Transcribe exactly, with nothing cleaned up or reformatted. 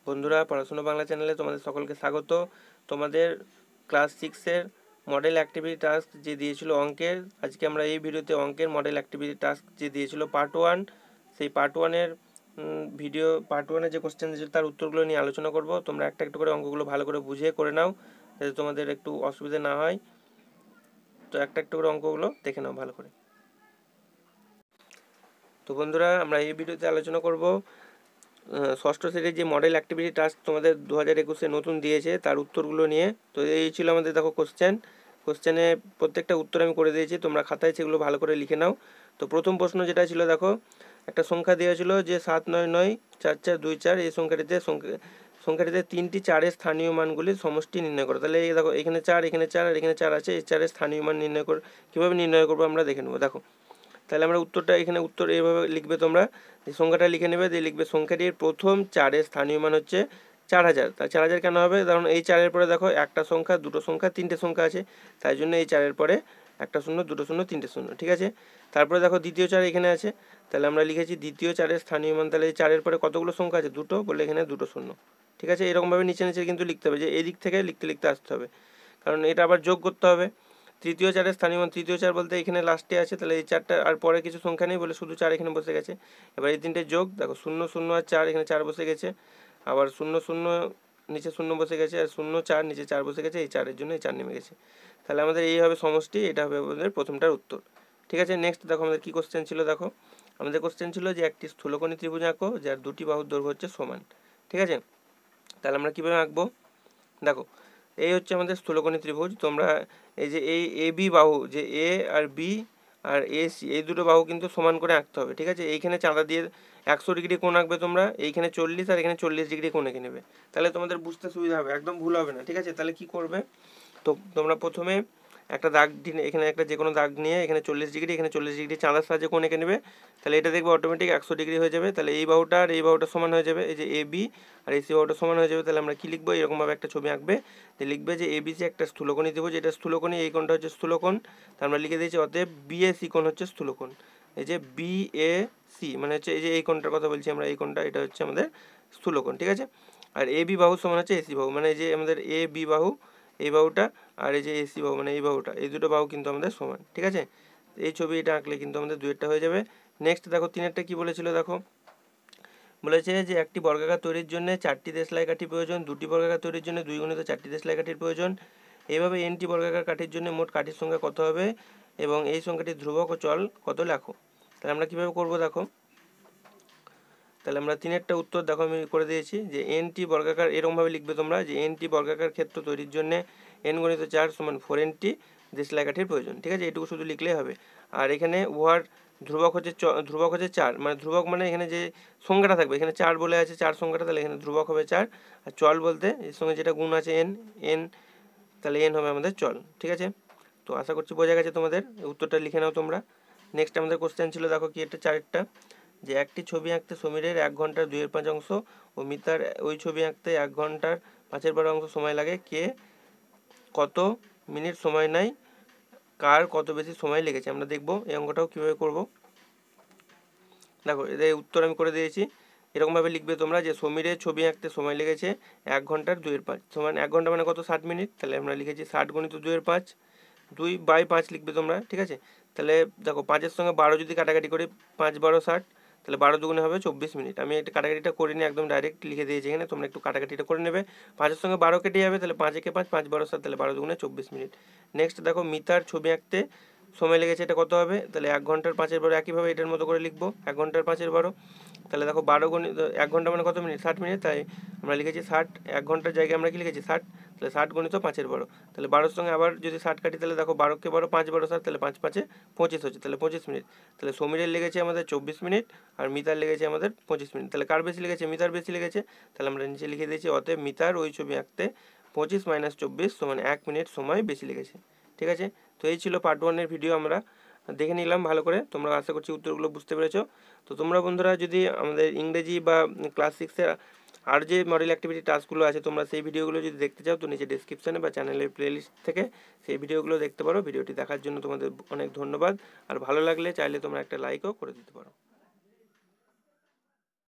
বন্ধুরা, পড়াশোনা বাংলা চ্যানেলে তোমাদের সকলকে স্বাগত। তোমাদের ক্লাস সিক্সের মডেল অ্যাক্টিভিটি টাস্ক যে দিয়েছিল অঙ্কের, আজকে আমরা এই ভিডিওতে অঙ্কের মডেল অ্যাক্টিভিটি টাস্ক যে দিয়েছিল পার্ট ওয়ান, সেই পার্ট ওয়ানের ভিডিও পার্ট ওয়ানের যে কোশ্চেন দিয়েছিল তার উত্তরগুলো নিয়ে আলোচনা করব। তোমরা একটা একটু করে অঙ্কগুলো ভালো করে বুঝিয়ে করে নাও, যাতে তোমাদের একটু অসুবিধা না হয়। তো একটা একটু করে অঙ্কগুলো দেখে নাও ভালো করে। তো বন্ধুরা, আমরা এই ভিডিওতে আলোচনা করব ষষ্ঠ শ্রেণীর যে মডেল অ্যাক্টিভিটি টাস্ক তোমাদের দু হাজার একুশে নতুন দিয়েছে তার উত্তরগুলো নিয়ে। তো এই ছিল আমাদের দেখো কোশ্চেন। কোশ্চেনে প্রত্যেকটা উত্তর আমি করে দিয়েছি, তোমরা খাতায় সেগুলো ভালো করে লিখে নাও। তো প্রথম প্রশ্ন যেটা ছিল, দেখো একটা সংখ্যা দেওয়া ছিল যে সাত নয় নয় চার চার দুই চার, এই সংখ্যাটিতে সংখ্যাটিতে তিনটি চারের স্থানীয় মানগুলির সমষ্টি নির্ণয় করো। তাহলে এই দেখো এখানে চার, এখানে চার আর এখানে চার আছে, এই চারের স্থানীয় মান নির্ণয় কর। কীভাবে নির্ণয় করবো আমরা দেখে নেবো। দেখো তাহলে আমরা উত্তরটা এখানে উত্তর এইভাবে লিখবে, তোমরা এই সংখ্যাটা লিখে নেবে, দিয়ে লিখবে সংখ্যাটির প্রথম চারের স্থানীয় মান হচ্ছে চার হাজার। তা চার হাজার কেন হবে? কারণ এই চারের পরে দেখো একটা সংখ্যা, দুটো সংখ্যা, তিনটে সংখ্যা আছে, তাই জন্য এই চারের পরে একটা শূন্য, দুটো শূন্য, তিনটে শূন্য, ঠিক আছে। তারপরে দেখো দ্বিতীয় চার এখানে আছে, তাহলে আমরা লিখেছি দ্বিতীয় চারের স্থানীয় মান। তাহলে এই চারের পরে কতগুলো সংখ্যা আছে? দুটো, বলে এখানে দুটো শূন্য, ঠিক আছে। এরকমভাবে নিচে নিচে কিন্তু লিখতে হবে, যে এই দিক থেকে লিখতে লিখতে আসতে হবে, কারণ এটা আবার যোগ করতে হবে। তৃতীয় চারের স্থানীয় মান, তৃতীয় চার বলতে এখানে লাস্টে আছে, তাহলে এই চারটা আর পরে কিছু সংখ্যা নেই বলে শুধু চার এখানে বসে গেছে। এবার এই তিনটে যোগ, দেখো শূন্য শূন্য আর চার, এখানে চার বসে গেছে, আবার শূন্য শূন্য নিচে শূন্য বসে গেছে, আর শূন্য চার নিচে চার বসে গেছে, এই চারের জন্য এই চার নেমে গেছে। তাহলে আমাদের এই হবে সমষ্টি, এটা হবে আমাদের প্রথমটার উত্তর, ঠিক আছে। নেক্সট দেখো আমাদের কী কোশ্চেন ছিল। দেখো আমাদের কোশ্চেন ছিল যে একটি স্থূলকোণী ত্রিভুজ আঁকো যার দুটি বাহুর দৈর্ঘ্য হচ্ছে সমান, ঠিক আছে। তাহলে আমরা কীভাবে আঁকবো? দেখো এই হচ্ছে আমাদের স্থূলকোণী ত্রিভুজ। তোমরা এই যে এই এ বি বাহু, যে এ আর বি আর এ সি, এই দুটো বাহু কিন্তু সমান করে আঁকতে হবে, ঠিক আছে। এইখানে চাঁদা দিয়ে একশো ডিগ্রি কোণ আঁকবে তোমরা, এইখানে চল্লিশ আর এখানে চল্লিশ ডিগ্রি কোণ এঁকে নেবে, তাহলে তোমাদের বুঝতে সুবিধা হবে, একদম ভুল হবে না, ঠিক আছে। তাহলে কি করবে? তো তোমরা প্রথমে একটা দাগ দিয়ে, এখানে একটা যে কোনো দাগ নিয়ে এখানে চল্লিশ ডিগ্রি, এখানে চল্লিশ ডিগ্রি চাঁদার সাহায্যে কোণ এঁকে নেবে, তাহলে এটা দেখবে অটোমেটিক একশো ডিগ্রি হয়ে যাবে। তাহলে এই বাহুটা আর এই বাহুটা সমান হয়ে যাবে, এই যে এ বি আর এই সি বাহুটা সমান হয়ে যাবে। তাহলে আমরা কি লিখবো? এরকমভাবে একটা ছবি আঁকবে, যে লিখবে যে এবিসি একটা স্থূলকোণী ত্রিভুজ, এটা স্থূলকোণী, এই কোণটা হচ্ছে স্থূলকোণ। তার আমরা লিখে দিয়েছি অতএব বিএসি কোণ হচ্ছে স্থূলকোণ। এই যে বি এ সি মানে হচ্ছে এই যে এই কোণটার কথা বলছি আমরা, এই কোণটা এটা হচ্ছে আমাদের স্থূলকোণ, ঠিক আছে। আর এ বি বাহু সমান হচ্ছে এসি বাহু, মানে এই যে আমাদের এ বি বাহু এই বাহুটা, আর এই যে এসি বাহু মানে এই বাহুটা, এই দুটো বাহু কিন্তু আমাদের সমান, ঠিক আছে। এই ছবি এটা আঁকলে কিন্তু আমাদের দুইটা হয়ে যাবে। নেক্সট দেখো তিনেরটা কি বলেছিল। দেখো বলেছে যে একটি বর্গাকার তৈরির জন্য চারটি দেশলাই কাঠি প্রয়োজন, দুটি বর্গাকার তৈরির জন্য দুই গুণিত চারটি দেশলাই কাঠির প্রয়োজন। এইভাবে এনটি বর্গাকার কাঠির জন্য মোট কাঠির সংখ্যা কত হবে এবং এই সংখ্যাটি ধ্রুবক ও চল কত লেখো। তাহলে আমরা কীভাবে করবো? দেখো তাহলে আমরা তিনেরটা উত্তর দেখো আমি করে দিয়েছি, যে এনটি বর্গাকার এরকমভাবে লিখবে তোমরা, যে এনটি বর্গাকার ক্ষেত্র তৈরির জন্য এন গণিত চার সমান ফোর এনটি দেশলাই কাঠির প্রয়োজন, ঠিক আছে। এটুকু শুধু লিখলেই হবে। আর এখানে উহার ধ্রুবক হচ্ছে ধ্রুবক হচ্ছে চার, মানে ধ্রুবক মানে এখানে যে সংখ্যাটা থাকবে, এখানে চার বলে আছে, চার সংখ্যাটা, তাহলে এখানে ধ্রুবক হবে চার। আর চল বলতে এর সঙ্গে যেটা গুণ আছে এন, এন তাহলে এন হবে আমাদের চল, ঠিক আছে। তো আশা করছি বোঝা গেছে তোমাদের, উত্তরটা লিখে নাও তোমরা। নেক্সট আমাদের কোশ্চেন ছিল, দেখো কি এটা চারটা, যে একটি ছবি আঁকতে সমীরের এক ঘন্টার দুইয়ের পাঁচ অংশ ও মিতার ওই ছবি আঁকতে এক ঘন্টার পাঁচের বারো অংশ সময় লাগে, কে কত মিনিট সময় নেয়, কার কত বেশি সময় লেগেছে। আমরা দেখবো এই অঙ্কটাও কীভাবে করব। দেখো এদের উত্তর আমি করে দিয়েছি, এরকমভাবে লিখবে তোমরা, যে সমীরের ছবি আঁকতে সময় লেগেছে এক ঘন্টার দুইয়ের পাঁচ সমান এক ঘন্টা মানে কত? ষাট মিনিট। তাহলে আমরা লিখেছি ষাট গণিত দুইয়ের পাঁচ, দুই বাই পাঁচ লিখবে তোমরা, ঠিক আছে। তাহলে দেখো পাঁচের সঙ্গে বারো যদি কাটাকাটি করি, পাঁচ বারো ষাট, তাহলে বারো দুগুণে হবে চব্বিশ মিনিট। আমি একটা কাটাকাটিটা করিনি, একদম ডাইরেক্ট লিখে দিয়েছি এখানে, তোমরা একটু কাটাকাটিটা করে নেবে। পাঁচের সঙ্গে বারো কেটে যাবে, তাহলে পাঁচ একে পাঁচ, পাঁচ বারো সাত, তাহলে বারো দুগুণে চব্বিশ মিনিট। নেক্সট দেখো মিতার ছবি আঁকতে সময় লেগেছে, এটা কত হবে? তাহলে এক ঘন্টার পাঁচের বারো, একইভাবে এটার মতো করে লিখবো, এক ঘন্টার পাঁচের বারো। তাহলে দেখো বারো গণিত এক ঘন্টা মানে কত মিনিট? ষাট মিনিট, তাই আমরা লিখেছি ষাট, এক ঘন্টার জায়গায় আমরা কি লিখেছি? ষাট। তাহলে ষাট গণিত পাঁচের বারো, তাহলে বারোর সঙ্গে আবার যদি ষাট কাটি, তাহলে দেখো বারোকে বারো, পাঁচ বারো ষাট, তাহলে পাঁচ পাঁচে পঁচিশ হচ্ছে, তাহলে পঁচিশ মিনিট। তাহলে সমীরের লেগেছে আমাদের চব্বিশ মিনিট আর মিতার লেগেছে আমাদের পঁচিশ মিনিট। তাহলে কার বেশি লেগেছে? মিতার বেশি লেগেছে। তাহলে আমরা নিচে লিখে দিয়েছি অতএব মিতার ওই ছবি আঁকতে পঁচিশ মাইনাস চব্বিশ সমান এক মিনিট সময় বেশি লেগেছে, ঠিক আছে। তো এই ছিল পার্ট ওয়ানের ভিডিও, আমরা দেখে নিলাম ভালো করে, তোমরা আশা করছি উত্তরগুলো বুঝতে পেরেছো। তো তোমরা বন্ধুরা যদি আমাদের ইংরেজি বা ক্লাস সিক্সের আর যে মডেল অ্যাক্টিভিটি টাস্কগুলো আছে, তোমরা সেই ভিডিওগুলো যদি দেখতে চাও, তো নিচে ডিসক্রিপশানে বা চ্যানেলের প্লেলিস্ট থেকে সেই ভিডিওগুলো দেখতে পারো। ভিডিওটি দেখার জন্য তোমাদের অনেক ধন্যবাদ, আর ভালো লাগলে চাইলে তোমরা একটা লাইকও করে দিতে পারো।